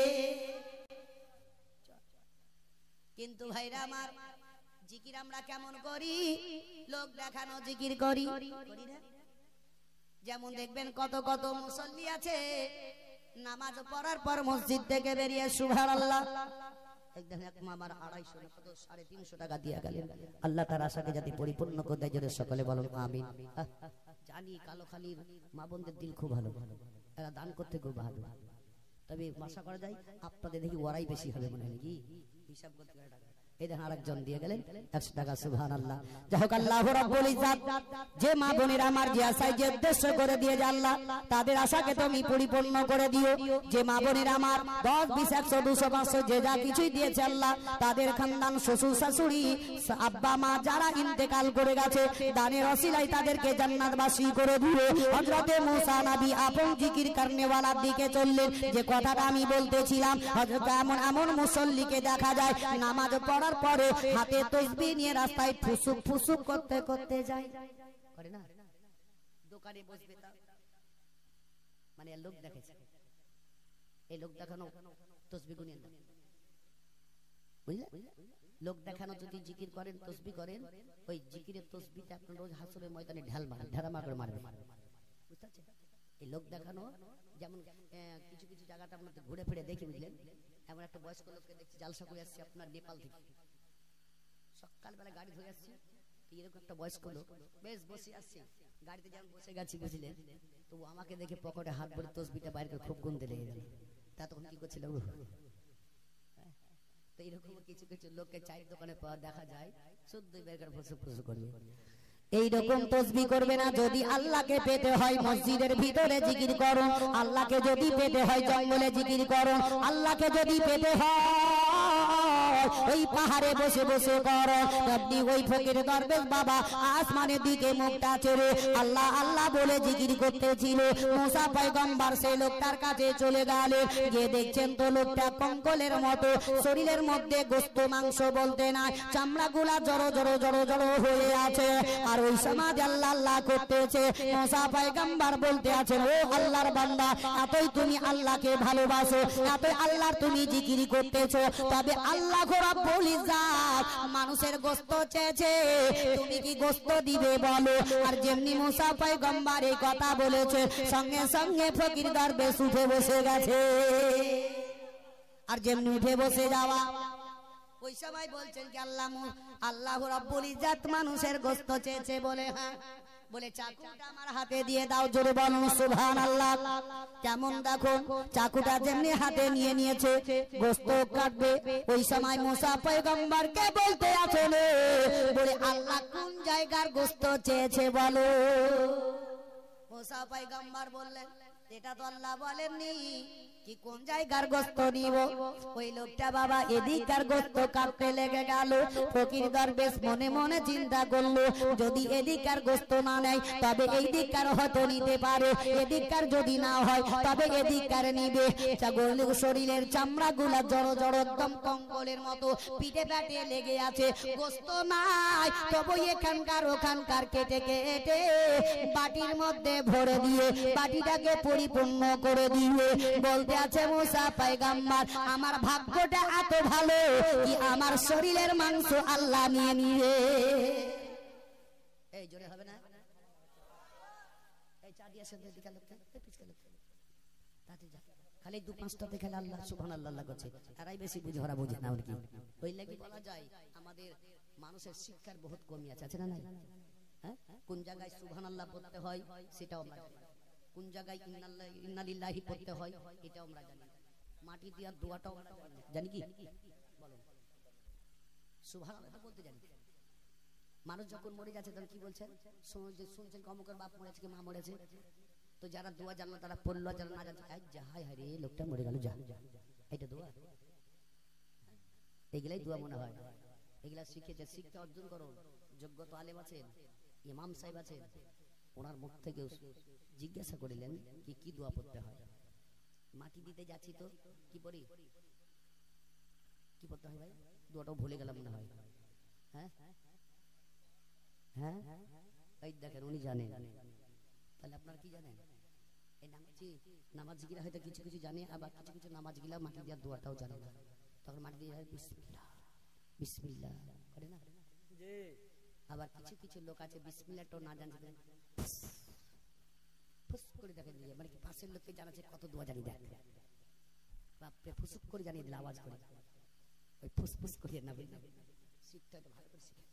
কিন্তু ভাইরা আমার, জিকির আমরা কেমন করি? লোক দেখানো জিকির করি না? যেমন দেখবেন কত কত মুসল্লি আছে, নামাজ পড়ার পর মসজিদ থেকে বেরিয়ে সুবহানাল্লাহ, একদম এক মামার 250 কত 350 টাকা দিয়ে গেলেন। আল্লাহ তার আশাকে যাতে পরিপূর্ণ করে দেয়। জোরে সকলে বলুন আমিন। জানি কালোখালীর মা বোনদের দিল খুব ভালো, এরা দান করতে খুব ভালো, তবে আশা করা যায় আপনাদের দেখি ওরাই বেশি হবে মনে হয় নাকি হিসাব করতে গেলে টাকা। এই দেখেন আরেকজন দিয়ে গেলেন 100 টাকা। সুবহানাল্লাহ। যাই হোক, আল্লাহ রাব্বুল ইজ্জত যে মা বোনেরা আমার যে আশায় যে উদ্দেশ্য করে দিয়ে যে আল্লাহ তাদের আশাকে তুমি পরিপূর্ণ করে দিও। যে মা বোনেরা আমার 10 20 100 200 500 যে যা কিছুই দিয়েছে আল্লাহ, তাদের খানদান শ্বশুর শাশুড়ি আব্বা মা যারা ইন্তেকাল করে গেছে, দানের ওসিলায় তাদেরকে জান্নাতবাসী করে দিও। হযরতে মুসা নবী আপন জিকির করনেওয়ালার দিকে চললেন। যে কথাটা আমি বলতেছিলাম, হযরত এমন মুসল্লিকে দেখা যায় নামাজ পড়া পরে হাতে তাসবিহ নিয়ে রাস্তায় ফুসুক ফুসুক করতে করতে যায়, করে না? দোকানে বসবে তা মানে লোক দেখেছে, এই লোক দেখানো তাসবিহ গুনিয়ে দেন, বুঝলে? লোক দেখানো যদি জিকির করেন তাসবিহ করেন, ওই জিকিরের তাসবিহটা আপনি রোজ হাসরের ময়দানে ঢালামা করে মারবেন, বুঝতে পারছেন? এই লোক দেখানো যেমন কিছু কিছু জায়গাটা আপনাদের ঘুরে ফিরে দেখি, বুঝলেন? এমন একটা বয়স্ক লোককে দেখছি জালসা করে আসছে আপনার নেপাল থেকে, সকালবেলা গাড়ি ধরে আসছে, এরকম একটা বয়স্ক লোক বেশ বসে আসছে গাড়িতে, যেমন বসে গেছি বুঝলেন, তো আমাকে দেখে পকেটে হাত ভরে তাসবিহটা বাইরে করে খুব গুনতে লেগে গেল। তা তখন কি করছিল? তো এরকম কিছু কিছু লোককে চায়ের দোকানে পাওয়া দেখা যায়, শুদ্ধ বের করে ফুসু করবে। এইরকম তাসবিহ করবে না। যদি আল্লাহকে পেতে হয় মসজিদের ভিতরে জিকির করো, আল্লাহকে যদি পেতে হয় জঙ্গলে জিকির করো, আল্লাহকে যদি পেতে হয় ওই পাহাড়ে বসে বসে করো। আপনি ওই ফকির দরবেশ বাবা আসমানের দিকে মুখটা ছেড়ে আল্লাহ আল্লাহ বলে জিকির করতেছিল। মুসা পয়গম্বর সেই লোকটার কাছে চলে গেলেন, গিয়ে দেখছেন তো লোকটা কঙ্কলের মতো, শরীরের মধ্যে গোশত মাংস বলতে নাই, চামড়াগুলা জড়ো জড়ো জড়ো জড়ো হয়ে আছে। আর ওই সমাজ আল্লাহ আল্লাহ করতেছে। মুসা পয়গম্বর বলতে আছেন, ও আল্লাহর বান্দা, এতই তুমি আল্লাহকে ভালোবাসো, এতই আল্লাহর তুমি জিকির করতেছো, তবে আল্লাহ রাব্বুল ইজ্জত মানুষের গোশত চেয়েছে, তুমি কি গোশত দিবে বলো? আর যেমনি মুসা পয়গম্বর এই কথা বলেছে, সঙ্গে সঙ্গে ফকির দরবেশ উঠে বসে গেছে। আর যেমনি উঠে বসে যাওয়া, ওই সময় বলছেন কি আল্লাহ রাব্বুল ইজ্জত মানুষের গোশত চেয়েছে বলে, হ্যাঁ বলে চাকুটা আমার হাতে দিয়ে দাও, জোরে বলুন সুবহানাল্লাহ। কেমন দেখো চাকুটা যেমনি হাতে নিয়ে নিয়েছে গোশত কাটবে, ওই সময় মুসা পয়গম্বরকে বলতে আছেন, বলে আল্লাহ কোন জায়গার গোশত চেয়েছে বলো। মুসা পয়গম্বর বললেন এটা তো আল্লাহ বলেননি কি কোন জায়গার গোশত নিব। ওই লোকটা বাবা এদিককার গোশত কাটতে লেগে গেল। ফকির দরবেশ মনে মনে চিন্তা করলো যদি এদিককার গোশত না নেয় তবে এই দিককার হয়তো নিতে পারে, এদিককার যদি না হয় তবে এদিককার নিবে। গরুর শরীরের চামড়া গুলা জড়ো জড়ো একদম কঙ্কলের মতো পিঠে পেটে লেগে আছে, গোশত নাই তবু এখানকার ওখানকার কেটে কেটে বাটির মধ্যে ভরে দিয়ে বাটিটাকে পরিপূর্ণ করে দিয়ে বলতে আছে মুসা পয়গম্বর আমার ভাগ্যটা এত ভালো কি আমার শরীরের মাংস আল্লাহ নিয়ে নিয়ে। এই জোরে হবে না, এই চা দিয়ে সাথে দিকে লোকটা পিছকে লোকটা তাতে যা খালি দু পাঁচটাতে খেলে আল্লাহ সুবহানাল্লাহ আল্লাহ করছে, তারাই বেশি বুঝে ওরা বুঝে না। কি ওই লাগি বলা যায় আমাদের মানুষের শিক্ষার বহুত কমই আছে, আছে না নাই? হ্যাঁ, কোন জায়গায় সুবহানাল্লাহ পড়তে হয় সেটাও আমরা জানি, কোন জায়গায় ইন্না লিল্লাহি পড়তে হয় এটাও আমরা জানি, মাটি দেওয়ার দোয়াটাও আমরা জানি। কি বলো সুবহানাল্লাহ বলতে জানি। মানুষ যখন মরে যাচ্ছে তখন কি বলছেন শুনছেন অমুকের বাপ মরেছে কি মা মরেছে, তো যারা দোয়া জানলো তারা পড়লো, যারা না জানছে যা হায় হায় রে লোকটা মরে গেল যা, এটা দোয়া, এগুলাই দোয়া মনে হয়। এগুলা শিখেছে, শিখতে অর্জন করো। যোগ্য তো আলেম আছেন, ইমাম সাহেব আছেন, ওনার মুখ থেকে জিজ্ঞাসা করিলেন কি কি দোয়া পড়তে হয়। মাটি দিতে যাচ্ছি তো কি পড়ি, কি পড়তে হয় ভাই? দোয়াটাও ভুলে গেলাম মনে হয়। হ্যাঁ হ্যাঁ এই দেখেন উনি জানেন, তাহলে আপনারা কি জানেন? এই নামাজিগিরা হয়তো কিছু কিছু জানে, আবার কিছু কিছু নামাজিগিলা মাটি দেওয়ার দোয়াটাও জানে না। তখন মাটি দিয়ে বিসমিল্লাহ বিসমিল্লাহ করে না। আবার কিছু কিছু লোক আছে বিসমিল্লাহটাও না জানতে ফুস করে দেখেন, মানে কি পাশের লোককে জানাচ্ছে কত দোয়া জানি দেখ, বাপরে ফুসুক করে জানিয়ে দিলে আওয়াজ করে, ওই ফুসফুস করিয়ে না বুঝলেন, শিখতে হয় ভালো করে শিখে।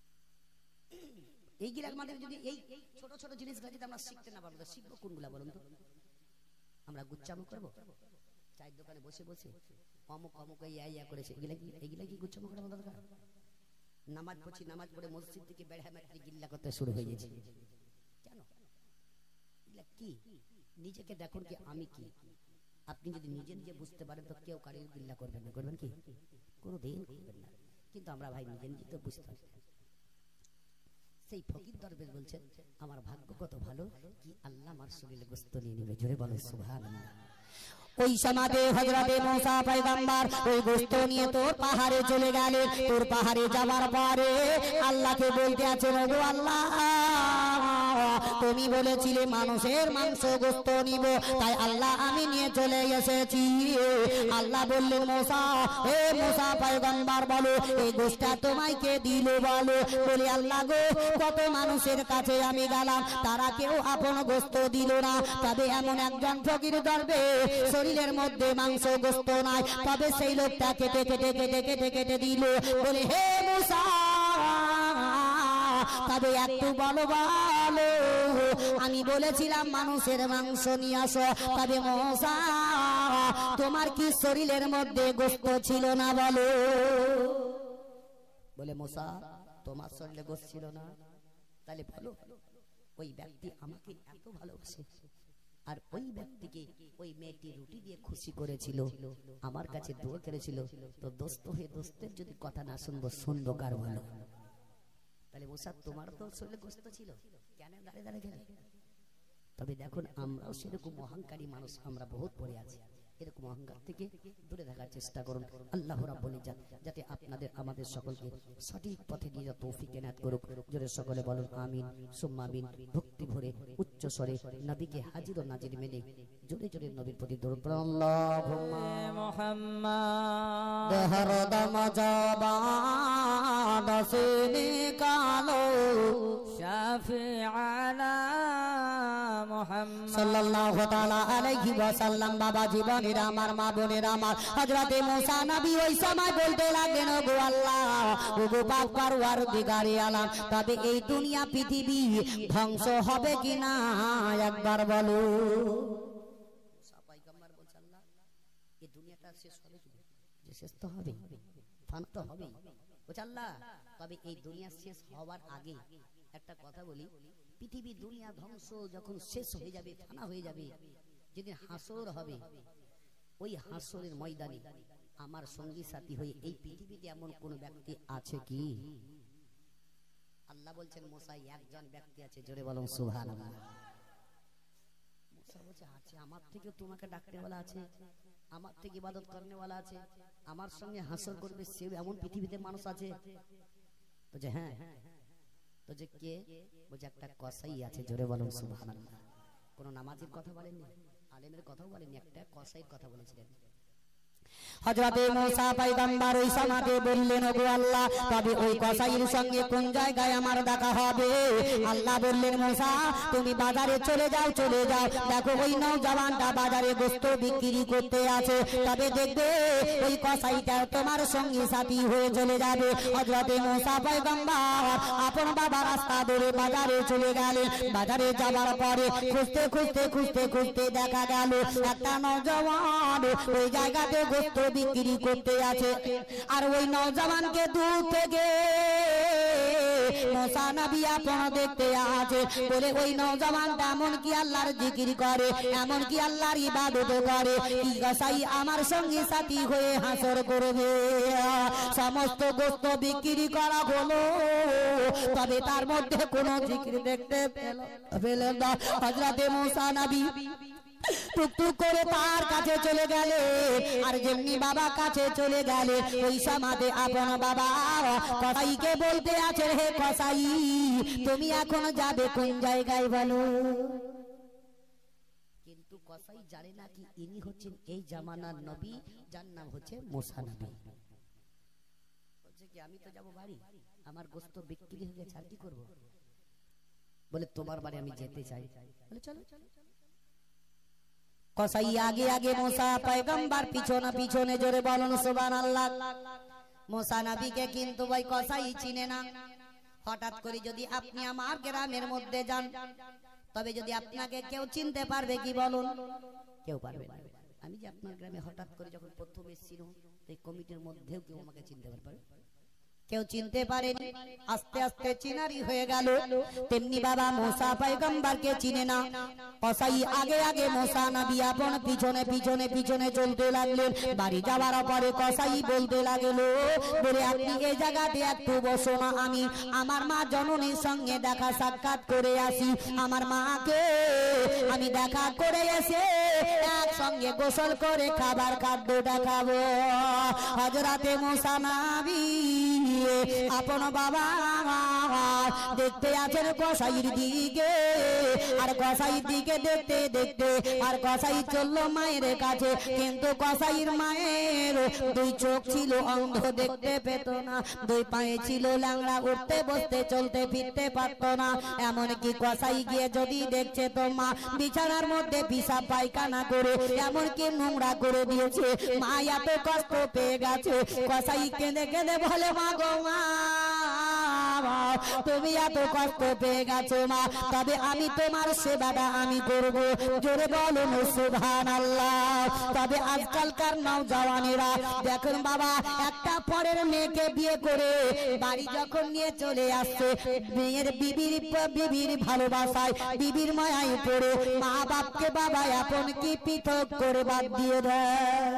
এইগুলা আমাদের যদি এই ছোট ছোট জিনিসগুলো যদি আমরা শিখতে না পারবো শিখবো কোনগুলা বলুন তো? আমরা গুচ্ছামো করবো চায়ের দোকানে বসে বসে অমুক অমুক ইয়া করেছে, এগুলা কি গুচ্ছামো করা দরকার? নামাজ পড়ছি, নামাজ পড়ে মসজিদ থেকে বের হয়ে গিল্লা করতে শুরু হয়ে গেছে কেন? কি নিজেকে দেখুন কি আমি কি। আপনি যদি নিজে নিজে বুঝতে পারেন তো কেউ কারোর গিল্লা করবেন না, করবেন কি? কোনোদিন করবেন না। কিন্তু আমরা ভাই নিজে নিজে তো বুঝতে পারি। সেই ফকির দরবেশ বলছেন আমার ভাগ্য কত ভালো কি আল্লাহ আমার শরীরে গোশত নিয়ে নেবে, জোরে বলো সুবহানাল্লাহ। ওই সমাজে হযরতে মুসা পয়গম্বর ওই গোশত নিয়ে তোর পাহাড়ে চলে গেলেন। তোর পাহাড়ে যাওয়ার পরে আল্লাহকে বলতে আছেন ওগো আল্লাহ তুমি বলেছিলে মানুষের মাংস গোশত নিব, তাই আল্লাহ আমি নিয়ে চলে এসেছি। আল্লাহ বললেন মুসা, হে মুসা পয়গম্বর বলো এই গোশতটা তোমায় কে দিল বলো। বলে আল্লাহ গো কত মানুষের কাছে আমি গেলাম তারা কেউ আপন গোশত দিল না, তবে এমন একজন ফকির দরবেশ শরীরের মধ্যে মাংস গোশত নাই, তবে সেই লোকটা কেটে কেটে কেটে কেটে কেটে দিল। বলে হে মুসা তবে একটু বলো বলো আমি বলেছিলাম মানুষের মাংস নিয়ে আসো, তবে মুসা তোমার কি শরীরের মধ্যে গোশত ছিল না বলো? বলে মুসা তোমার শরীরে গোশত ছিল না, তাহলে বলো ওই ব্যক্তি আমাকে এত ভালোবাসে আর ওই ব্যক্তিকে ওই মেয়েটি রুটি দিয়ে খুশি করেছিল, আমার কাছে দোয়া করেছিল, তো দোস্ত হয়ে দোস্তের যদি কথা না শুনবো শুনবো কার ভালো? তাহলে মুসা তোমার তো শরীরে গোশত ছিল, কেন দাঁড়িয়ে দাঁড়িয়ে গেলে? তবে দেখুন আমরাও সেরকম অহংকারী মানুষ আমরা বহুত পড়ে আছি, এরকম অহংকার থেকে দূরে থাকার চেষ্টা করুন। আল্লাহ রাব্বুল ইজ্জত যাতে আপনাদের আমাদের সকলকে সঠিক পথে নিয়ে যাওয়ার তৌফিক এনায়েত করুক। জোরে সকলে বলুন আমিন সুম্মা আমিন। ভক্তি ভরে উচ্চ স্বরে নবীকে হাজির ও নাজির মেনে জোরে জোরে নবীর প্রতি দরুদ পড়ুন। আল্লাহুম্মা মুহাম্মাদ হরদম জবান से निकालो शाफिआना मुहम्मद সাল্লাল্লাহু তাআলা আলাইহি ওয়াসাল্লাম। বাবা জীবনের আমার মা বোনের আমার, হযরতে মুসা নবী ওই সময় বলতে লাগলেন, ওগো আল্লাহ, ওগো পাক পরওয়ারদিগারে আলাম, তবে এই দুনিয়া পৃথিবী ধ্বংস হবে কিনা একবার বলো। মুসা পয়গম্বর বলছে, আল্লাহ, এই দুনিয়াটা শেষ হবে কি? যে শেষ তো হবে, ফানা তো হবেই। বলছে আল্লাহ, তবে এই দুনিয়া শেষ হওয়ার আগে একটা কথা বলি, পৃথিবী দুনিয়া ধ্বংস যখন শেষ হয়ে যাবে, ফানা হয়ে যাবে, যেদিন হাসর হবে, ওই হাসরের ময়দানে আমার সঙ্গী সাথী হয়ে এই পৃথিবীতে এমন কোন ব্যক্তি আছে কি? আল্লাহ বলছেন, মুসা, একজন ব্যক্তি আছে, জোরে বলুন সুবহানাল্লাহ। মুসা বলছে, আছে, আমার থেকে তোমাকে ডাকতে বলা আছে, আমার থেকে ইবাদত করতে বলা আছে, আমার সঙ্গে হাসর করবে, সে এমন পৃথিবীতে মানুষ আছে? বলছে হ্যাঁ। তো যে কে? বলছে একটা কসাই আছে, জোরে বলুন সুবহানাল্লাহ। কোন নামাজের কথা বলেননি, আলেমের কথাও বলেননি, একটা কসাইয়ের কথা বলেছিলেন। হযরতে মুসা পয়গম্বর ওই সমাজে বললেন, ওগো আল্লাহ, তবে ওই কসাইয়ের সঙ্গে কোন জায়গায় আমার দেখা হবে? আল্লাহ বললেন, মুসা, তুমি বাজারে চলে যাও, দেখো ওই নওজওয়ানটা বাজারে গোশত বিক্রি করতে আছে, তবে দেখবে ওই কসাইটা তোমার সঙ্গী সাথী হয়ে চলে যাবে। হযরতে মুসা পয়গম্বর আপন বাবা রাস্তা ধরে বাজারে চলে গেলেন। বাজারে যাবার পরে খুঁজতে দেখা গেল একটা নওজওয়ান ওই জায়গাতে গোশত বিক্রি করতে আছে। আর ওই নওজওয়ানকে দূর থেকে মুসা নবী আপন দেখতে আছে, বলে ওই নওজওয়ানটা এমন কি আল্লাহর জিকির করে, এমন কি আল্লাহর ইবাদত করে, কি কসাই আমার সঙ্গী সাথী হয়ে হাসর করবে। সমস্ত গোশত বিক্রি করা হলো, তবে তার মধ্যে কোনো জিকির দেখতে পেলেন না। হযরতে মুসা নবী টুকটুক করে তার কাছে চলে গেলে, আর যেমনি বাবা কাছে চলে গেলে, ওই সমাজে আপন বাবা কসাইকে বলতে আছে, হে কসাই, তুমি এখন যাবে কোন জায়গায় বলো? কিন্তু কসাই জানে না কি ইনি হচ্ছেন এই জামানার নবী, যার নাম হচ্ছে মুসা নবী। বলছে কি, আমি তো যাব বাড়ি, আমার গোশত বিক্রি হয়ে গেছে, আর কি করবো? বলে তোমার বাড়ি আমি যেতে চাই। বলে চলো। কসাই আগে আগে, মুসা পয়গম্বর পিছনে পিছনে, জোরে বলুন সুবহানাল্লাহ। মুসা নবীকে কিন্তু ওই কসাই চিনে না। হঠাৎ করে যদি আপনি আমার গ্রামের মধ্যে যান, তবে যদি আপনাকে কেউ চিনতে পারবে কি বলুন? কেউ পারবে না। আমি যে আপনার গ্রামে হঠাৎ করে যখন প্রথম এসেছিল, এই কমিটির মধ্যেও কেউ আমাকে চিনতে পারবে? কেউ চিনতে পারেনি। আস্তে আস্তে চিনারি হয়ে গেল। তেমনি বাবা মুসা পয়গম্বরকে চিনে না। কসাই আগে আগে, মুসা নবী আপন পিছনে পিছনে চলতে লাগলেন। বাড়ি যাওয়ার পরে কসাই বলতে লাগলো, বলে আপনি এই জায়গাতে একটু বসো না, আমি আমার মা জননীর সঙ্গে দেখা সাক্ষাৎ করে আসি। আমার মাকে আমি দেখা করে এসে একসঙ্গে গোসল করে খাবার খাদ্যটা খাবো। হযরতে মুসা নবী আপন বাবা দেখতে আছেন কসাইয়ের দিকে, আর কসাইয়ের দিকে দেখতে দেখতে আর কসাই চললো মায়ের কাছে। কিন্তু কসাইয়ের মায়ের দুই চোখ ছিল অন্ধ, দেখতে পেত না, দুই পায়ে ছিল ল্যাংড়া, উঠতে বসতে চলতে ফিরতে পারত না। এমনকি কসাই গিয়ে যদি দেখছে তো মা বিছানার মধ্যে পিসাব পায়খানা করে এমনকি নোংরা করে দিয়েছে। মা এত কষ্ট পেয়ে গেছে। কসাই কেঁদে কেঁদে বলে, মা গো মা, তুমি এত কষ্ট পেয়ে গেছো মা, তবে আমি তোমার সেবাটা আমি করব। জোরে বলুন সুবহানাল্লাহ। তবে আজকালকার নওজওয়ানেরা দেখুন বাবা, একটা পরের মেয়েকে বিয়ে করে বাড়ি যখন নিয়ে চলে আসছে, মেয়ের বিবির ভালোবাসায়, বিবির মায়ায় পড়ে মা বাপকে বাবা আপন কি পৃথক করে বাদ দিয়ে দেয়।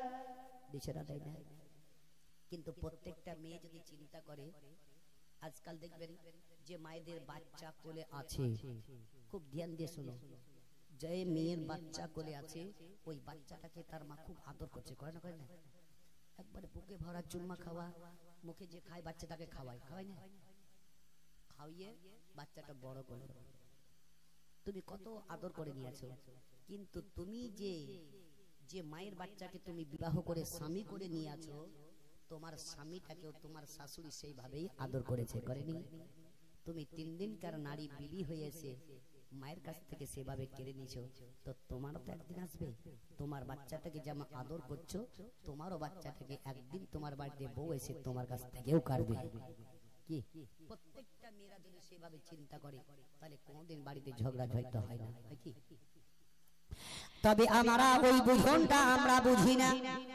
কিন্তু প্রত্যেকটা মেয়ে যদি চিন্তা করে, আজকাল দেখবেন যে মায়েদের বাচ্চা কোলে আছে, খুব ধ্যান দিয়ে শোনো, যে মেয়ের বাচ্চা কোলে আছে ওই বাচ্চাটাকে তার মা খুব আদর করছে, করে না? একবারে বুকে ভরা চুম্মা খাওয়া, মুখে যে খায় বাচ্চাটাকে খাওয়ায় না, খাওয়িয়ে বাচ্চাটা বড় করে তুমি কত আদর করে নিয়েছো। কিন্তু তুমি যে মায়ের বাচ্চাকে তুমি বিবাহ করে স্বামী করে নিয়ে আছো, তোমার স্বামীটাকেও তোমার শাশুড়ি সেইভাবেই আদর করেছে, করেনি? তুমি 3 দিনকার নারী বিবি হয়েছে, মায়ের কাছ থেকে সেভাবে কেড়ে নিয়েছো, তো তোমারও তো একদিন আসবে। তোমার বাচ্চাটাকে যেমন আদর করছো, তোমারও বাচ্চাটাকে একদিন তোমার বাড়িতে বউ এসে তোমার কাছ থেকেও কাটবে। কি প্রত্যেকটা মেয়েরা যদি সেভাবে চিন্তা করে, তাহলে কোনোদিন বাড়িতে ঝগড়া ঝাইতে হয় না, কি? তবে আমরা ওই বুঝনটা আমরা বুঝি না।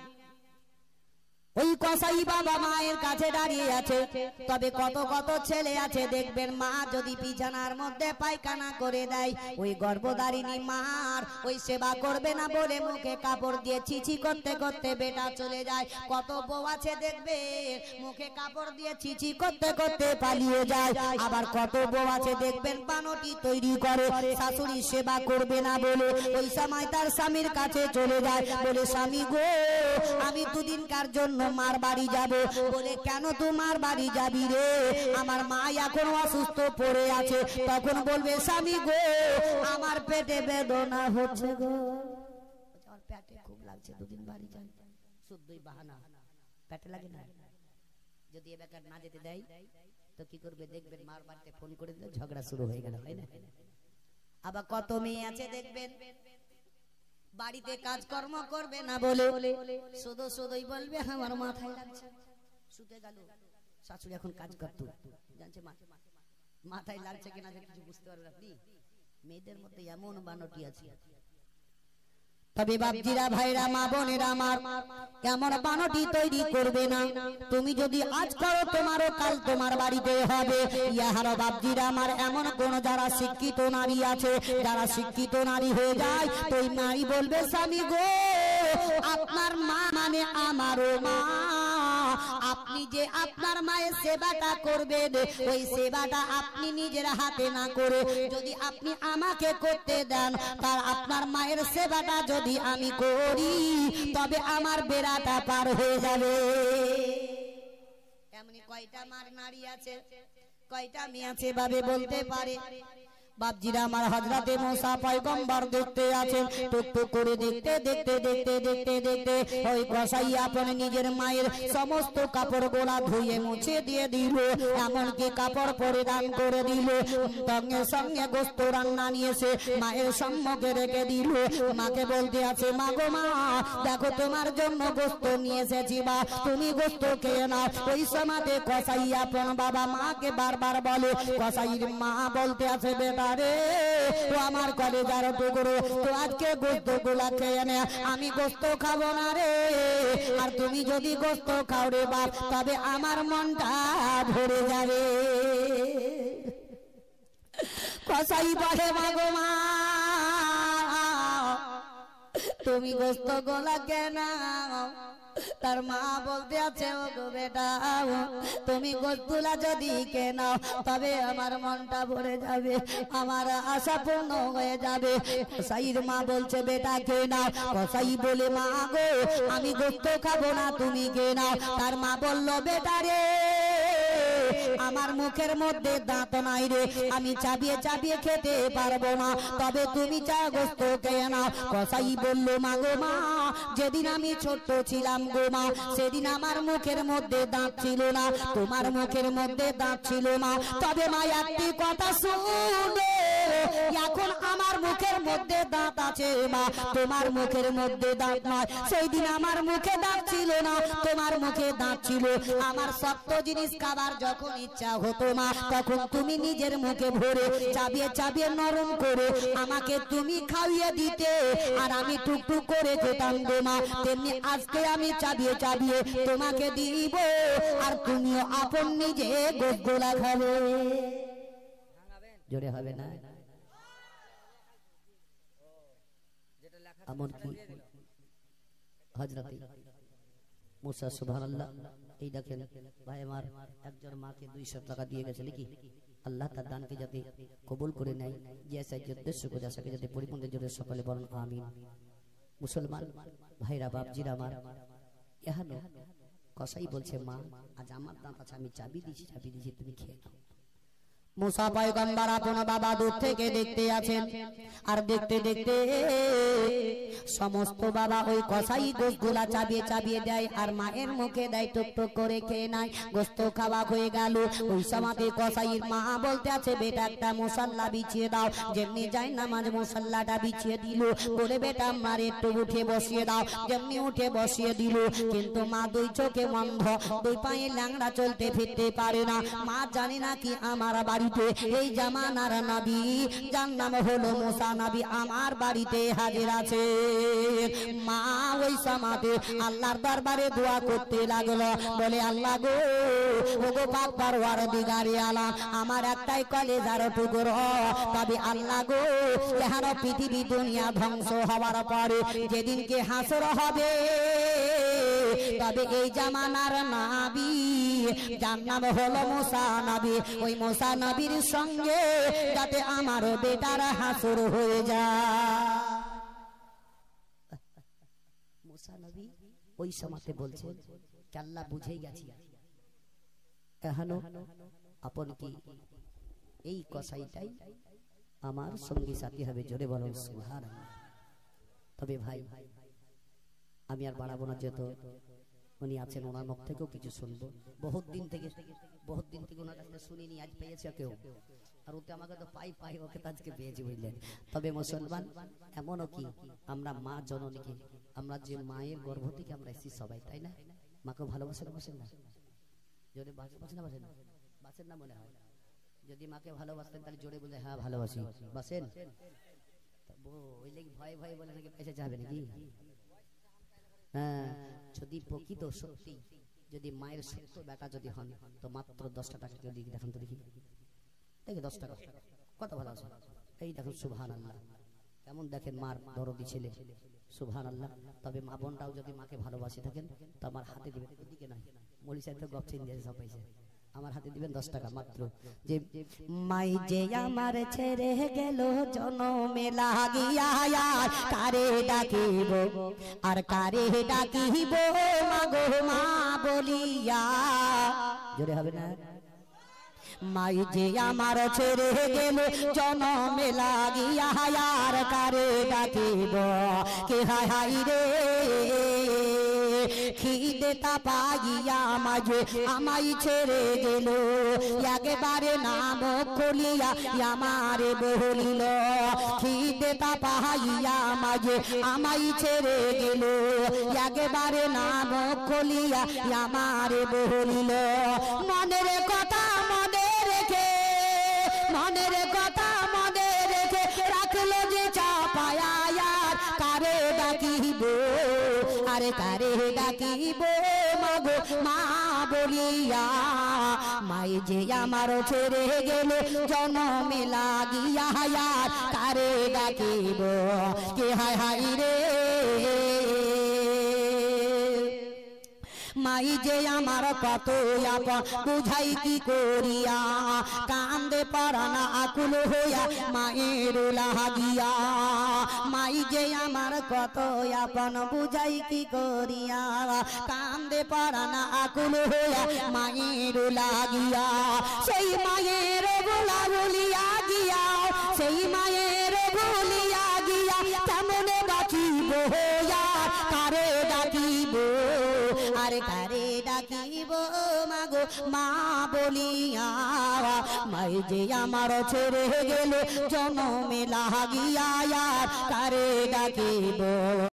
ওই কসাই বাবা মায়ের কাছে দাঁড়িয়ে আছে, তবে কত কত ছেলে আছে দেখবেন মা যদি বিছানার মধ্যে পায়খানা করে দেয়, ওই গর্ভধারিণী মার ওই সেবা করবে না বলে মুখে কাপড় দিয়ে ছিছি করতে করতে বেটা চলে যায়। কত বউ আছে দেখবেন মুখে কাপড় দিয়ে ছিছি করতে করতে পালিয়ে যায়। আবার কত বউ আছে দেখবেন বানটি তৈরি করে শাশুড়ি সেবা করবে না বলে ওই সময় তার স্বামীর কাছে চলে যায়, বলে স্বামী গো আমি দুদিনকার জন্য মার বাড়ি যাব। বলে কেন তোমার বাড়ি যাবি রে? আমার মা এখন অসুস্থ পড়ে আছে। তখন বলবে স্বামী গো আমার পেটে বেদনা হচ্ছে গো, আমার পেটে খুব লাগছে, দুদিন বাড়ি যাই। শুধুই বাহানা, পেটে লাগে না। যদি এ বেকার না যেতে দেয় তো কি করবে দেখবেন, মার বাড়িতে ফোন করে দিলে ঝগড়া শুরু হয়ে গেল, তাই না? আবার কত মেয়ে আছে দেখবেন বাড়িতে কাজকর্ম করবে না বলে শুধু শুধুই বলবে আমার মাথায় লাগছে। শুতে গেল শাশুড়ি এখন কাজ করতো, জানছে মাথায় লাগছে কিনা যে কিছু বুঝতে পারবেন আপনি। মেয়েদের মধ্যে এমন বানটি আছে। তবে বাপজিরা ভাইরা মা বোনেরা আমার, এমন বানটি তৈরি করবে না। তুমি যদি আজ করো তোমারও কাল তোমার বাড়িতে হবে। ইহার বাপজিরা আমার এমন কোন যারা শিক্ষিত নারী আছে, যারা শিক্ষিত নারী হয়ে যায় তো ওই নারী বলবে স্বামী গো আপনার মা মানে আমারও মা, আপনি যে আপনার মায়ের সেবাটা করবেন ওই সেবাটা আপনি নিজের হাতে না করে যদি আপনি আমাকে করতে দেন, তার আপনার মায়ের সেবাটা যদি আমি করি তবে আমার বেড়াটা পার হয়ে যাবে। এমনি কয়টা মার নারী আছে, কয়টা মেয়ে আছে ভাবে বলতে পারে? বাপজিরা আমার হযরতে মুসা পয়গম্বর দেখতে আছেন, টুকটুক করে দেখতে দেখতে দেখতে দেখতে দেখতে ওই কসাই আপন নিজের মায়ের সমস্ত কাপড় গোলা ধুয়ে মুছে দিয়ে দিল, এমনকি কাপড় পরিধান করে দিল, সঙ্গে সঙ্গে গোস্ত রান্না নিয়েছে মায়ের সম্মুখে রেখে দিল। মাকে বলতে আছে মা গো মা দেখো তোমার জন্য গোস্ত নিয়ে এসেছি, বা তুমি গোস্ত খেয়ে নাও। ওই সময়তে কসাই আপন বাবা মাকে বারবার বলে, কসাইয়ের মা বলতে আছে বেটা রে ও আমার কলেজার টুকরো, তো আজকে গোস্ত গুলা খেয়ে নে, আমি গোস্ত খাবো না রে। আর তুমি যদি গোস্ত খাও রে বাপ তবে আমার মনটা ভরে যাবে। কসাই বলে মা গো মা তুমি গোস্ত গোলা কেন? তার মা বলতে আছে ও গো বেটা তুমি গোস্তুলা যদি কেনাও তবে আমার মনটা ভরে যাবে, আমার আশা পূর্ণ হয়ে যাবে। কসাইর মা বলছে বেটা কে নাও। কসাই বলে মা গো আমি গোস্ত খাবো না, তুমি কে নাও। তার মা বলল বেটা রে আমার মুখের মধ্যে দাঁত নাই রে, আমি চাবিয়ে চাবিয়ে খেতে পারবো না, তবে তুমি চা গোস্ত খেয়ে নাও। কসাই বলল মা গো মা যেদিন আমি ছোট্ট ছিলাম গো মা সেদিন আমার মুখের মধ্যে দাঁত ছিল না, তোমার মুখের মধ্যে দাঁত ছিল না, তবে মা একটি কথা শুনো এখন আমার মুখের মধ্যে দাঁত আছে মা, তোমার মুখের মধ্যে দাঁত নয়। সেই দিন আমার মুখে দাঁত ছিল না, তোমার মুখে দাঁত ছিল। আমার শক্ত জিনিস খাবার যখন ইচ্ছা হতো মা তখন তুমি নিজের মুখে ভরে চাবিয়ে চাবিয়ে নরম করে আমাকে তুমি খাইয়ে দিতে, আর আমি টুকটুক করে খেতাম গো মা। তেমনি আজকে আমি চাবিয়ে চাবিয়ে তোমাকে দিব, আর তুমিও আপন নিজে গোলা খাবে। জোরে হবে না? এমনকি হযরতে মুসা সুবহানাল্লাহ এই দেখেন ভাই আমার একজন মাকে 200 টাকা দিয়ে গেছে নাকি, আল্লাহ তার দানকে যাতে কবুল করে নেয়, যে উদ্দেশ্য করে আসাকে যাতে পরিপূর্ণ জোরে সকলে বলেন আমিন। মুসলমান ভাইরা বাপজিরা আমার এখানে কসাই বলছে মা আজ আমার দাঁত আছে আমি চাবি দিয়েছি তুমি খেয়ে নাও। মুসা পয়গম্বর আপন বাবা দূর থেকে দেখতে আছেন, আর দেখতে দেখতে সমস্ত বাবা ওই কসাই গোশগুলা চাবিয়ে চাবিয়ে দেয়, আর মায়ের মুখে দেয়, টুক টুক করে খেয়ে নেয়। গোস্ত খাওয়া হয়ে গেল, ওই সময়তে কসাইয়ের মা বলতে আছে, বেটা একটা মুসাল্লা বিছিয়ে দাও। যেমনি যাই নামাজ মুসাল্লাটা বিছিয়ে দিল, বলে বেটা আমার একটু উঠে বসিয়ে দাও। যেমনি উঠে বসিয়ে দিল, কিন্তু মা দুই চোখে বন্ধ, দুই পায়ে ল্যাংড়া, চলতে ফিরতে পারে না। মা জানে না কি আমার বাড়িতে এই জামানার নবী, যার নাম হলো মুসা নবী, আমার বাড়িতে হাজির আছে। মা ওই সময়তে আল্লাহর দরবারে দোয়া করতে লাগলো, বলে আল্লাহ গো, ওগো পাক পরওয়ারদিগারে আলাম, আমার একটাই কলেজার টুকরো, তবে আল্লাহ গো, যেন পৃথিবী দুনিয়া ধ্বংস হওয়ার পরে যেদিনকে হাসর হবে, তবে এই জামানার নবী, যার নাম হলো মুসা নবী, ওই মুসা নবীর সঙ্গে যাতে আমার বেটার হাসর হয়ে যায়। মুসা নবী ওই সময়তে বলছেন, আল্লাহ বুঝেই গেছি, এখনো আপন কি এই কসাইটাই আমার সঙ্গী সাথী হবে। জোরে বলো সুবহানাল্লাহ। তবে ভাই আমি আর বাড়াবো না, যেহেতু উনি আছেন, ওনার মুখ থেকেও কিছু শুনবো। বহুত দিন থেকে ওনার কাছে শুনিনি, আজ পেয়েছে কেউ, আর ওতে আমাকে তো পাই ওকে তো আজকে পেয়েছি, বুঝলেন। তবে মুসলমান এমনও কি, আমরা মা জননীকে, আমরা যে মায়ের গর্ভ থেকে আমরা এসেছি সবাই, তাই না? মাকে ভালোবাসেন না বাসেন না? জোরে বাসেন না বাসেন না? বাসেন না মনে হয়। যদি মাকে ভালোবাসতেন তাহলে জোরে বলে হ্যাঁ ভালোবাসি, বাসেন। ওই লেগে ভয়ে ভয়ে বলে নাকি পয়সা যাবে নাকি? হ্যাঁ, যদি প্রকৃত সত্যি যদি মায়ের সত্য বেটা যদি হন, তো মাত্র 10টা টাকা যদি দেখেন তো দেখি, 10 টাকা কত ভালো আছে। এই দেখুন সুবহানাল্লাহ, কেমন দেখেন মার দরদি ছেলে, সুবহানাল্লাহ। তবে মা বোনটাও যদি মাকে ভালোবাসে থাকেন, তো আমার হাতে দিবেন, এদিকে নয়, মলি সাহেব তো গপছেন দিয়ে সব পয়সা, আমার হাতে দিবেন 10 টাকা মাত্র। যে মাই যে আমার ছেড়ে গেল জনমে লাগিয়া, কারে ডাকিব আর কারে ডাকিব, মাগো মা বলিয়া। জোরে হবে না? মাই যে আমার ছেড়ে গেল জনমে লাগিয়া, আর কারে ডাকিব, কে হায় হায় রে, খিদে তা পাইয়া মাঝে আমাই ছেড়ে গেল, একেবারে নাম খুলিয়া আমারে বলিল, খিদে তা পাইয়া মাঝে আমাই ছেড়ে গেল, একেবারে নাম খুলিয়া আমারে বলিল। মনের কথা মনে রেখে, মনের কথা মনে রেখে রাখলো যে চাপায়া, কারে ডাকিব আরে কারে ডাকিব, মাগো মা বলিয়া। মাই যে আমার ছেড়ে গেল জনমে লাগিয়া, কারে ডাকিব, কে হায় হায় রে। মাই যে আমার কত আপন, বুঝাই কি করিয়া, কান্দে পারানা আকুল হইয়া মায়ের লাগিয়া। মাই যে আমার কত আপন, বুঝাই কি করিয়া, কান্দে পারানা আকুল হইয়া মায়ের লাগিয়া। সেই মায়ের বলা বলিয়া গিয়া, সেই মায়ের বলিয়া গিয়া, কেমনে ডাকিব হইয়া, কারে ডাকিব আরে কারে ডাকিব, মাগো মা বলিয়া। মাই যে আমার ছেড়ে গেল জনমে লাগিয়া, কারে ডাকিব।